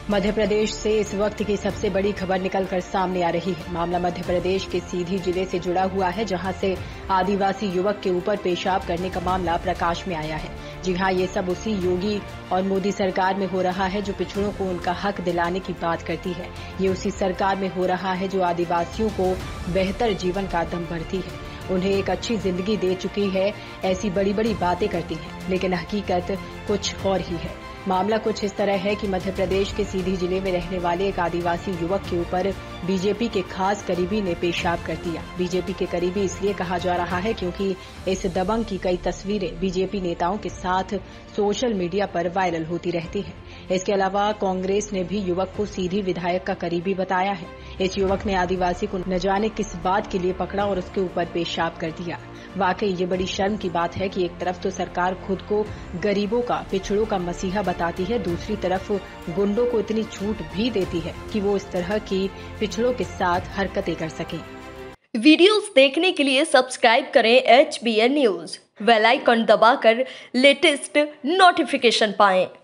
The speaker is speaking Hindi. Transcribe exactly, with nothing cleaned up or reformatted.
मध्य प्रदेश से इस वक्त की सबसे बड़ी खबर निकलकर सामने आ रही है। मामला मध्य प्रदेश के सीधी जिले से जुड़ा हुआ है, जहां से आदिवासी युवक के ऊपर पेशाब करने का मामला प्रकाश में आया है। जी हां, ये सब उसी योगी और मोदी सरकार में हो रहा है जो पिछड़ों को उनका हक दिलाने की बात करती है। ये उसी सरकार में हो रहा है जो आदिवासियों को बेहतर जीवन का दम भरती है, उन्हें एक अच्छी जिंदगी दे चुकी है। ऐसी बड़ी बड़ी बातें करती है, लेकिन हकीकत कुछ और ही है। मामला कुछ इस तरह है कि मध्य प्रदेश के सीधी जिले में रहने वाले एक आदिवासी युवक के ऊपर बीजेपी के खास करीबी ने पेशाब कर दिया। बीजेपी के करीबी इसलिए कहा जा रहा है क्योंकि इस दबंग की कई तस्वीरें बीजेपी नेताओं के साथ सोशल मीडिया पर वायरल होती रहती हैं। इसके अलावा कांग्रेस ने भी युवक को सीधी विधायक का करीबी बताया है। इस युवक ने आदिवासी को न जाने किस बात के लिए पकड़ा और उसके ऊपर पेशाब कर दिया। वाकई ये बड़ी शर्म की बात है कि एक तरफ तो सरकार खुद को गरीबों का, पिछड़ों का मसीहा बताती है, दूसरी तरफ गुंडों को इतनी छूट भी देती है कि वो इस तरह की पिछड़ों के साथ हरकतें कर सकें। वीडियोस देखने के लिए सब्सक्राइब करें H B N news, bell icon दबाकर लेटेस्ट नोटिफिकेशन पाएं।